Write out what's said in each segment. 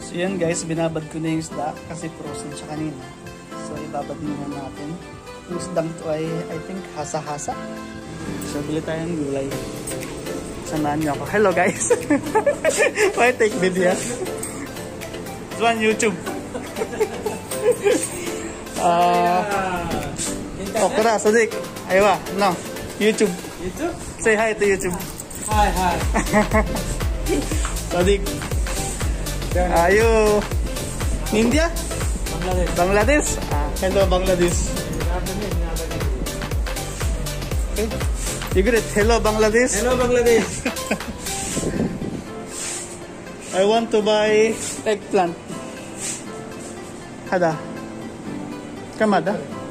So yan guys, binabad ko na yung isda kasi frozen siya kanina. So ibabad muna natin. Yung isdang to ay I think hasa-hasa. So bili tayo ng gulay. Samahan niyo ako. Hello guys! Why take video? It's on YouTube. Okra, Sadik. Aywa, no. YouTube. YouTube? Say hi to YouTube. Hi, hi. Sadik. Are you India? Bangladesh. Bangladesh? Hello Bangladesh. Okay. You get it? Hello Bangladesh. Hello Bangladesh. I want to buy eggplant. Hada. Kamada.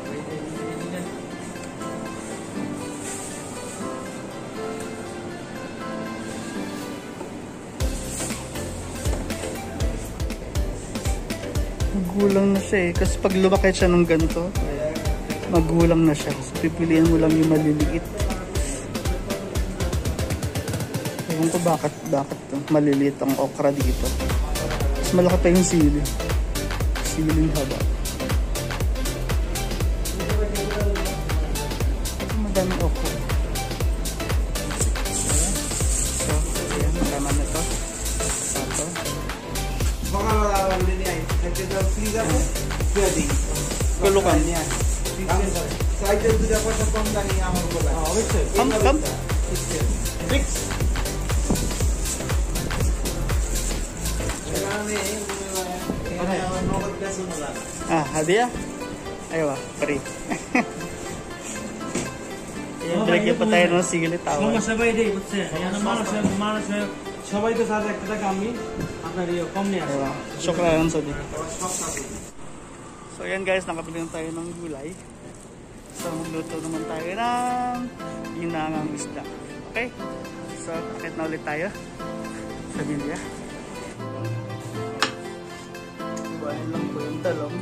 Magulang na siya eh. Kasi pag lumaki siya ng ganito, magulang na siya. So pipiliin mo lang yung maliliit. Ewan ko bakit maliliit ang okra dito. Mas malaki pa yung sili. Siling haba. Madaming okra. So, ayan. Tama na ito. Sato. Baka malawang din yan. Freezer mo? Pwede. Kulukan. Sa idol sudah po sa pong dani ang mga kulay. Oh, wait sir. Come. 6. Hadiah? Ayo, free. Break pa tayo ng sigili tawa. সবাই দেই বুঝছে এখানে মানুষ সবাই তো সাথে একটা টাকা আমি আপনার ইয়ে কম নিয়ে আসবো Shukran sa din. So yan guys, nakabili na tayo ng gulay. So magluto naman tayo ng ginangang isda. Okay? So akit na ulit tayo sa bilya. Buhayin lang po yung talong.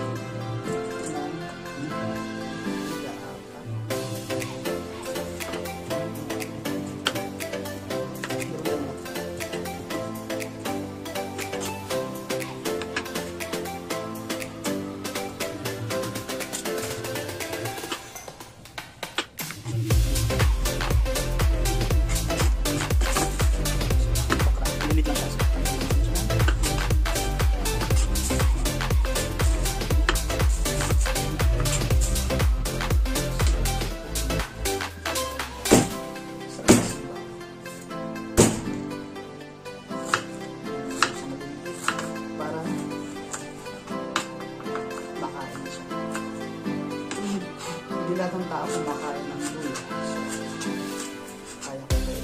Hindi lahat ng tao kumakain ng gulay. So, kaya ko kayo.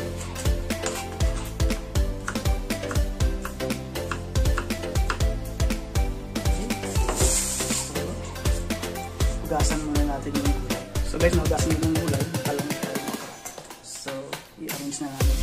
Hugasan muna natin yung gulay. So guys, nahugasan muna yung gulay. Talang tayo. So, i-arrange na natin.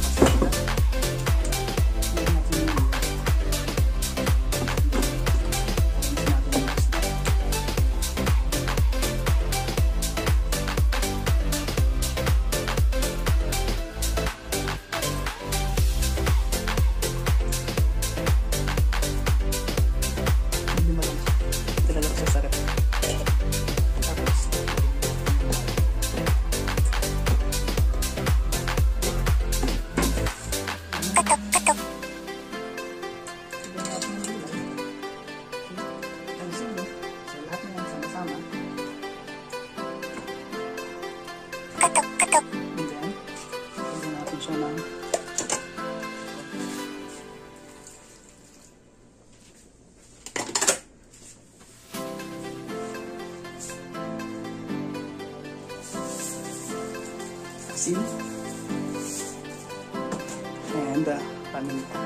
And paminta.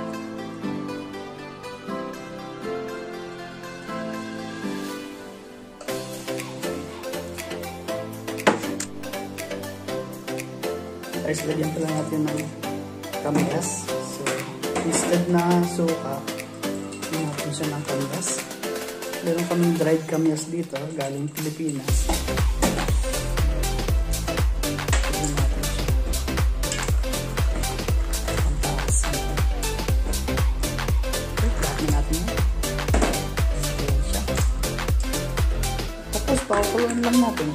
Guys, lagyan pala natin ng kamias. So, instead na suka, natin siya ng kamias. Meron kaming dried kamias dito, galing Pilipinas. Tikman lang natin.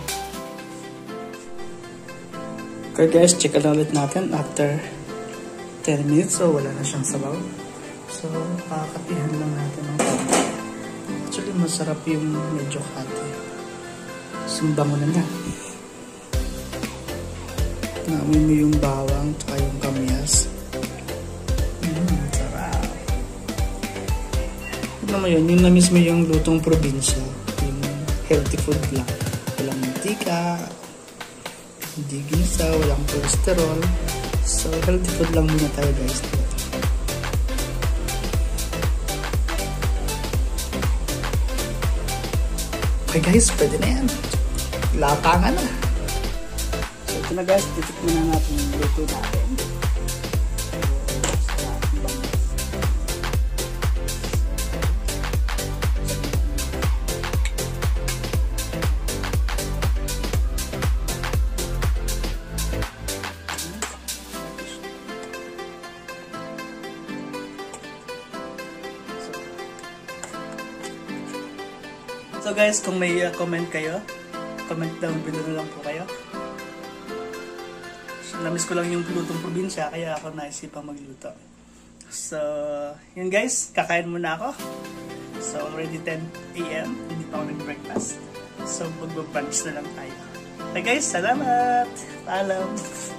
Okay guys, check ulit natin after 10 minutes. So wala na siyang sabaw. So kakatihan lang natin ng konti. Actually masarap yung medyo hati. Sumbango na na. Naamoy mo yung bawang tsaka yung kamyas. Sarap. Ano mo yun? Yung na-miss mo yung lutong probinsya. Yung healthy food lang. Walang mantika, hindi gisa, walang cholesterol. So healthy food lang muna tayo guys. Okay guys, pwede na yan. Lapangan na. So ito na guys, titikman na natin yung luto natin. So guys, kung may comment kayo, comment down below na lang po kayo. So, namiss ko lang yung lutong probinsya, kaya ako naisipang magluto. So, yun guys, kakain muna ako. So, already 10 AM, hindi pa ako nag-breakfast. So, mag-brunch na lang tayo. Okay guys, salamat! Paalam!